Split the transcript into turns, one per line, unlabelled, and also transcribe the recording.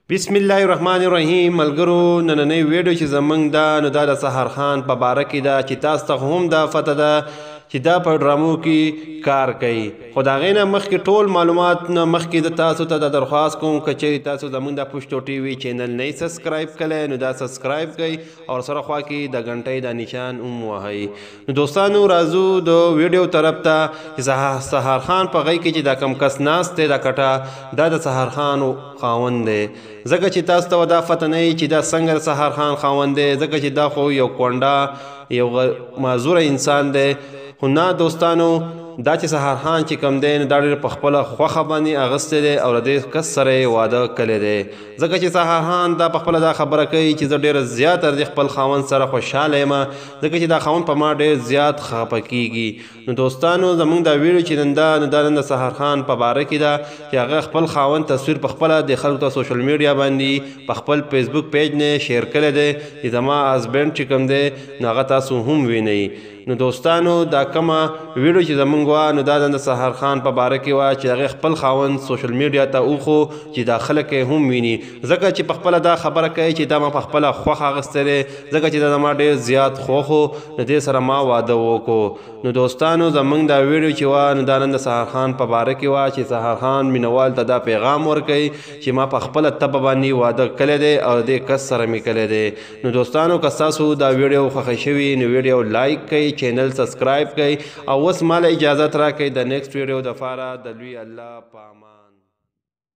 بسم الله الرحمن الرحیم ملګرو نننۍ ویډیو چې زمونږ ده نو دا د سحر خان په باره کې ده چې تاسو ته هم دا پته ده چې دا په ډرامو کې کار کوي خو د هغې نه مخکې ټول معلومات نه مخکې د تاسو ته دا درخواست کوم که چیرې تاسو زمونږ د پښتو ټي وي چینل نه سبسکرایب کړی نو دا سبسکرایب کړئ او سره خوا کې د غنټۍ د نشان هم وهئ نو دوستانو راځو د ویډیو طرف ته چې سحر خان په غی کې چې دا کم کس ناست دی دا کټه دا د سحر خان خاوند دی ځکه چې تاسو ته دا پته نه وي چې دا څنګه د سحر خان خاوند دی ځکه چې دا خو یو کونډه یو معذوره انسان دی خو نه دوستانو دا چې سحر خان چې کم دی نو دا ډېر په خپله خوښه باندې اغوستی دی او له دې کس سره یې واده کړی دی ځکه چې سحر خان دا په خپله دا خبره کوي چې زه ډېره زیاته د خپل خاوند سره خوشحاله یم ځکه چې دا خاوند په ما ډېر زیات خفه کیږي نو دوستانو زموږ دا ویډیو چې نن د سحر خان په باره کې ده چې هغه خپل خاوند تصویر په خپله د خلکو ته سوشل میډیا باندې په خپل فیسبوک پیج نه شیر کړی دی چې زما هسبینډ چې کوم دی نو هغه تاسو هم وینئ نو دوستانو دا کومه ویډیو چې زمونږ وه نو دا د سحر خان په باره کې وه چې هغې خپل خاوند سوشل میډیا ته وښو چې دا خلک یې هم ویني ځکه چې په خپله دا خبره کوي چې دا ما په خپله خوښ اخیستی دی ځکه چې دا زما ډېر زیات خوښ و د دې سره ما واده وکړو نو دوستانو زمونږ دا ویډیو چې وه نو دا نن د سحر خان په باره کې وه چې سحر خان مینوال ته دا پیغام ورکوي چې ما په خپله طبع باندې واده کړی دی او د دې کس سره مې کړی دی نو دوستانو که ستاسو دا ویډیو خوښه شوي نو ویډیو لایک کوئ چینل سبسکرایب کړئ او اوس ماله اجازت راکړئ د نیکسټ ویډیو دپاره د لوی الله په امان